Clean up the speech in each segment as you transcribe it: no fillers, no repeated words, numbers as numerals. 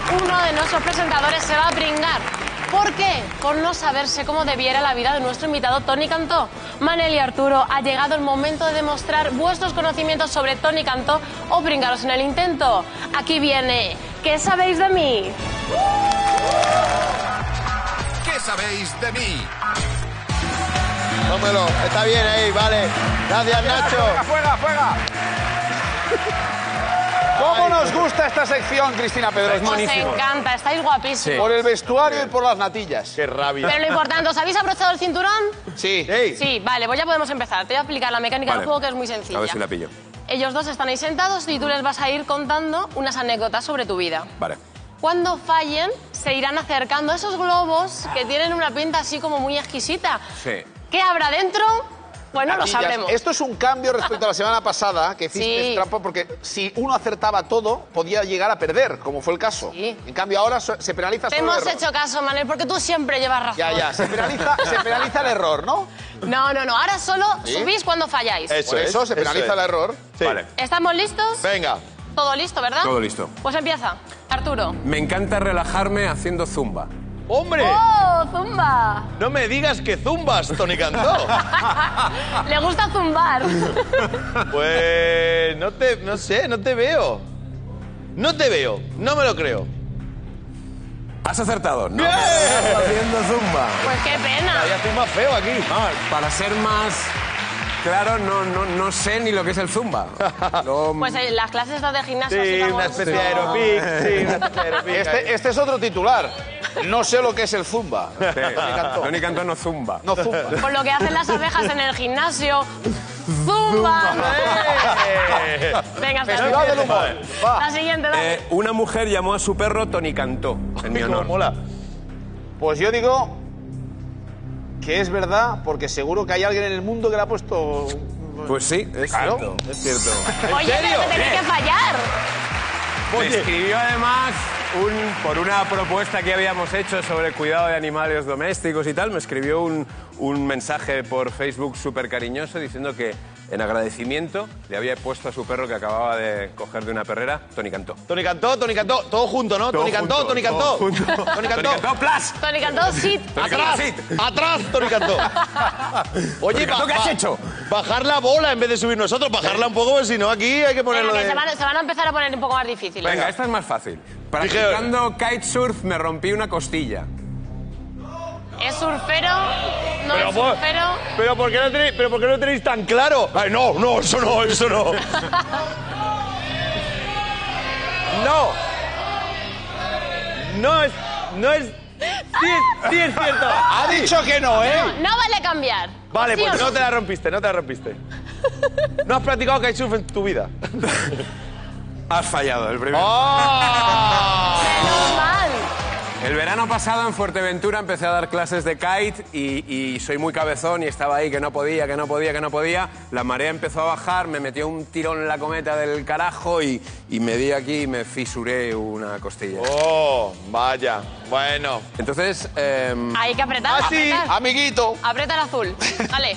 uno de nuestros presentadores se va a pringar. ¿Por qué? Por no saberse cómo debiera la vida de nuestro invitado Toni Cantó. Manel y Arturo, ha llegado el momento de demostrar vuestros conocimientos sobre Toni Cantó o pringaros en el intento. Aquí viene, ¿qué sabéis de mí? ¿Qué sabéis de mí? Tómelo, está bien ahí, vale. Gracias, Nacho. ¡Fuega! ¿Cómo nos gusta esta sección, Cristina Pedroche? Os encanta, estáis guapísimos. Por el vestuario y por las natillas. Qué rabia. Pero lo importante, ¿os habéis abrochado el cinturón? Sí. Sí, vale, pues ya podemos empezar. Te voy a explicar la mecánica del juego, que es muy sencilla. A ver si la pillo. Ellos dos están ahí sentados y tú les vas a ir contando unas anécdotas sobre tu vida. Vale. Cuando fallen, se irán acercando a esos globos que tienen una pinta así como muy exquisita. Sí. ¿Qué habrá dentro? Bueno, lo Natillas. sabremos. Esto es un cambio respecto a la semana pasada, que hiciste Sí. trampa, porque si uno acertaba todo, podía llegar a perder, como fue el caso. Sí. En cambio, ahora se penaliza Te solo el hemos error. hecho caso, Manel, porque tú siempre llevas razón. Ya, se penaliza el error, ¿no? No, ahora solo ¿Sí? subís cuando falláis. Por eso se penaliza el error. Vale. ¿Estamos listos? Venga. Todo listo, ¿verdad? Todo listo. Pues empieza. Arturo. Me encanta relajarme haciendo zumba. ¡Hombre! ¡Oh, zumba! No me digas que zumbas, Toni Cantó. Le gusta zumbar. Pues no te veo. No te veo, no me lo creo. ¿Has acertado? No. ¡Bien! Haciendo zumba. Pues qué pena. Ya estoy más feo aquí. Vamos, para ser más claro, no sé ni lo que es el zumba. Pues las clases estas de gimnasio así Sí, como- una especie de aerobic. Sí, una especie de aerobic. Este es otro titular. No sé lo que es el zumba. Toni Cantó no zumba. No zumba. Por lo que hacen las abejas en el gimnasio. ¡Zumba! Venga, Festival del humor. Va. La siguiente, dale. Una mujer llamó a su perro Toni Cantó, en mi honor. Mola. Pues yo digo que es verdad, porque seguro que hay alguien en el mundo que le ha puesto... Pues sí, es Claro. cierto. Es cierto. Oye, pero te tenéis que fallar. Me escribió además por una propuesta que habíamos hecho sobre el cuidado de animales domésticos y tal, me escribió un mensaje por Facebook súper cariñoso diciendo que en agradecimiento le había puesto a su perro que acababa de coger de una perrera, Toni Cantó. Toni Cantó, todo junto, ¿no? Todo Toni Cantó, junto, Toni todo Cantó. junto. Toni Cantó. Toni Cantó, ¡plas! Toni Cantó, sí. Atrás, atrás, Toni Cantó. Oye, Toni Cantó, ¿qué has hecho? Bajar la bola en vez de subir nosotros, bajarla un poco, porque si no aquí hay que ponerlo Venga, que de... se van a empezar a poner un poco más difíciles. Venga, esta es más fácil. Practicando kitesurf me rompí una costilla. ¿Es surfero? ¿No Pero es por- surfero? ¿Pero por qué no lo tenéis tan claro? Ay, no, eso no. No. No es... Sí es cierto. Ha dicho que no, ¿eh? No vale cambiar. Vale, ¿Sí pues o no te la rompiste. No has practicado kitesurf en tu vida. Has fallado el primero. ¡Oh! Menos mal. El verano pasado en Fuerteventura empecé a dar clases de kite y soy muy cabezón y estaba ahí que no podía. La marea empezó a bajar, me metió un tirón en la cometa del carajo y me di aquí y me fisuré una costilla. Oh, vaya. Bueno. Entonces, Hay que apretar. Así, apretar. amiguito. Aprieta el azul. Vale.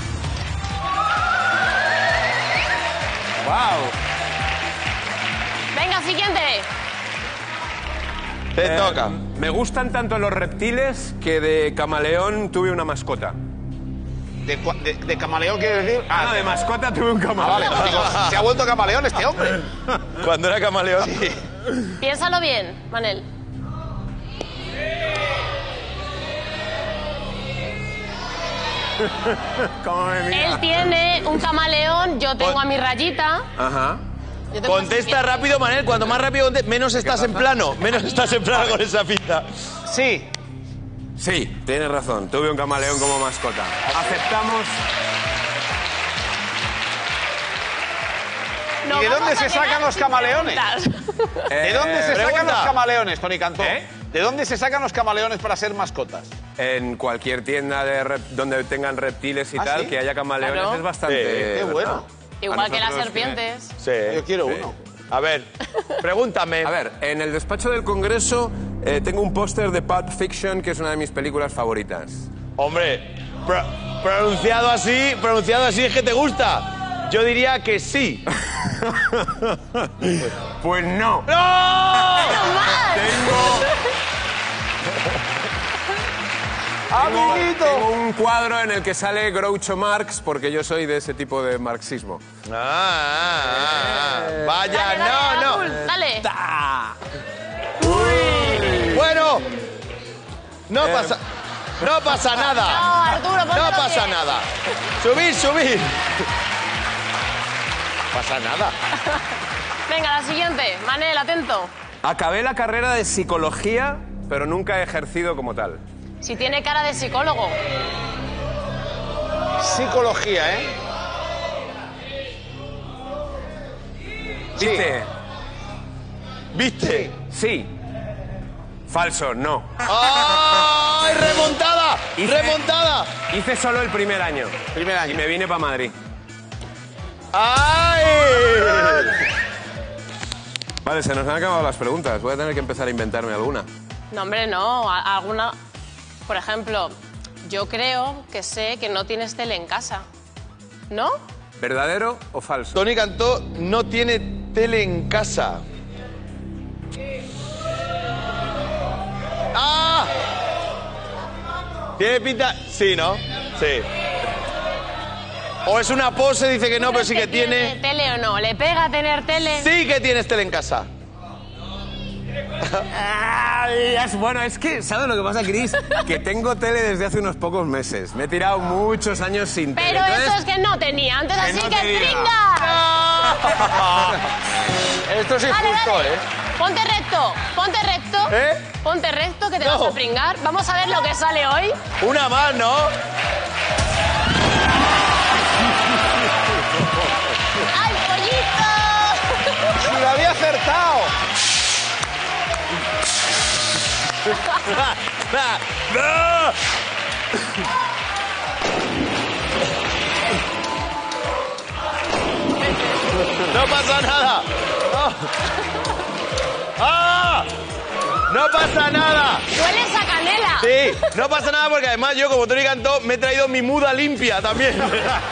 ¡wow! Venga, siguiente. Te toca. Me gustan tanto los reptiles que de camaleón tuve una mascota. De camaleón, quiere decir... No, de mascota tuve un Vale, camaleón. digo, se ha vuelto camaleón este hombre. Cuando era camaleón. Piénsalo bien, Manel. ¿Cómo me mira? Él tiene un camaleón, yo tengo a mi rayita. Ajá. Yo tengo Contesta rápido, Manel. Cuanto más rápido menos estás en plano. Menos estás en plano con esa pinta. Sí. Sí, tienes razón. Tuve un camaleón como mascota. Aceptamos. No ¿Y de vamos dónde a se llegar sacan los sin camaleones? preguntas. ¿De dónde se sacan pregunta. los camaleones, Toni Cantó? ¿Eh? ¿De dónde se sacan los camaleones para ser mascotas? En cualquier tienda donde tengan reptiles y ¿Ah, tal, sí? que haya camaleones Claro. es bastante. Sí, qué ¿verdad? bueno. Igual A que las nosotros, serpientes. Sí. Yo quiero uno. A ver, pregúntame. A ver, en el despacho del Congreso tengo un póster de Pulp Fiction, que es una de mis películas favoritas. Hombre, pronunciado así es que te gusta. Yo diría que sí. Pues no. ¡No! menos mal. ¡Amiguito! Tengo un cuadro en el que sale Groucho Marx porque yo soy de ese tipo de marxismo. Vaya, Dale, dale, no. Azul, dale. Bueno, no pasa nada. No, Arturo, póntelo No pasa bien. nada. Subir. No pasa nada. Venga, la siguiente. Manel, atento. Acabé la carrera de psicología, pero nunca he ejercido como tal. Si tiene cara de psicólogo. Psicología, ¿eh? ¿Viste? Sí. Falso, no. ¡Ay, remontada! Hice- ¡Remontada! Hice solo el primer año. Primer año. Y me vine para Madrid. ¡Ay! Vale, se nos han acabado las preguntas. Voy a tener que empezar a inventarme alguna. No, hombre, no. Alguna... Por ejemplo, yo creo que sé que no tienes tele en casa. ¿No? ¿Verdadero o falso? Tony Cantó no tiene tele en casa. ¡Ah! ¿Tiene pinta? Sí, ¿no? Sí. O es una pose, dice que no, pero sí que tiene. ¿Tele o no? ¿Le pega tener tele? Sí que tienes tele en casa. Bueno, es que, ¿sabes lo que pasa, Cris? Que tengo tele desde hace unos pocos meses. Me he tirado muchos años sin tele. Pero Entonces, eso es que no tenía antes, así no que tenía. tringa. Esto es Dale, injusto, dale. ¿eh? Ponte recto, ponte recto. ¿Eh? Ponte recto, que te No. vas a pringar. Vamos a ver lo que sale hoy. Una más, ¿no? ¡Ay, pollito! ¡Si lo había acertado! ¡No! No pasa nada. ¡Ah! No pasa nada. ¡Hueles a canela! Sí, no pasa nada porque además yo, como Tony Cantó, me he traído mi muda limpia también.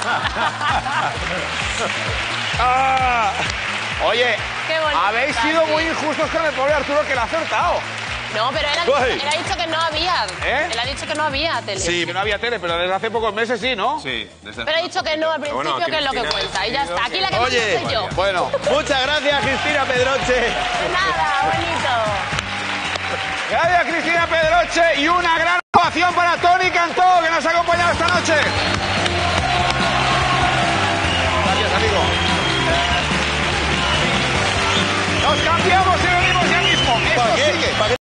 ¡Ah! Oye, Qué bonito, habéis sido sí. muy injustos con el pobre Arturo, que lo ha acertado. No, pero Uy. él ha dicho que no había. ¿Eh? Él ha dicho que no había tele. Sí. Que no había tele, pero desde hace pocos meses sí, ¿no? Sí, desde Pero ha dicho que no al Pero principio, bueno, que es lo que Cristina cuenta. Y ya ha decidido está. Aquí la que Oye. manda soy yo. Bueno, Muchas gracias, Cristina Pedroche. De nada, bonito. gracias Cristina Pedroche y una gran ovación para Tony Cantó, que nos ha acompañado esta noche. Gracias, amigo. Nos cambiamos.